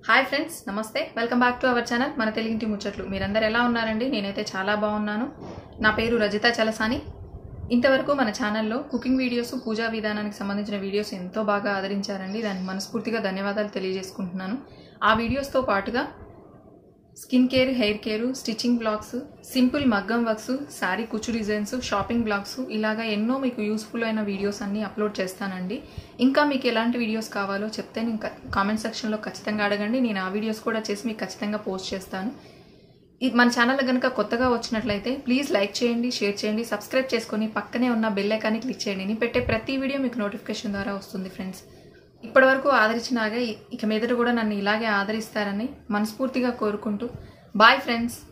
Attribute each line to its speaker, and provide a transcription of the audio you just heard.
Speaker 1: Hi friends, నమస్తే. Welcome back to our channel మన తెలుగింటి ముచ్చట్లు. మీరందరూ ఎలా ఉన్నారండి? నేనైతే చాలా బాగున్నాను. నా పేరు రజిత చలసాని. ఇంతవరకు మన ఛానల్లో కుకింగ్ వీడియోస్, పూజా విధానానికి సంబంధించిన వీడియోస్ ఎంతో బాగా ఆదరించారండి. దానికి మనస్ఫూర్తిగా ధన్యవాదాలు తెలియజేసుకుంటున్నాను. ఆ వీడియోస్తో పాటుగా skin care, hair care, stitching blogs, simple మగ్గం వర్క్స్, శారీ కుచ్చు డిజైన్స్, షాపింగ్ బ్లాగ్స్, ఇలాగా ఎన్నో మీకు యూస్ఫుల్ అయిన వీడియోస్ అన్నీ అప్లోడ్ చేస్తానండి. ఇంకా మీకు ఎలాంటి వీడియోస్ కావాలో చెప్తే నేను కామెంట్ సెక్షన్లో ఖచ్చితంగా అడగండి. నేను ఆ వీడియోస్ కూడా చేసి మీకు ఖచ్చితంగా పోస్ట్ చేస్తాను. మన ఛానల్ కనుక కొత్తగా వచ్చినట్లయితే ప్లీజ్ లైక్ చేయండి, షేర్ చేయండి, సబ్స్క్రైబ్ చేసుకొని పక్కనే ఉన్న బెల్ ఐకాన్ని క్లిక్ చేయండి. నేను పెట్టే ప్రతి వీడియో మీకు నోటిఫికేషన్ ద్వారా వస్తుంది ఫ్రెండ్స్. ఇప్పటివరకు ఆదరించినాగా ఇక మీదట కూడా నన్ను ఇలాగే ఆదరిస్తారని మనస్ఫూర్తిగా కోరుకుంటూ బాయ్ ఫ్రెండ్స్.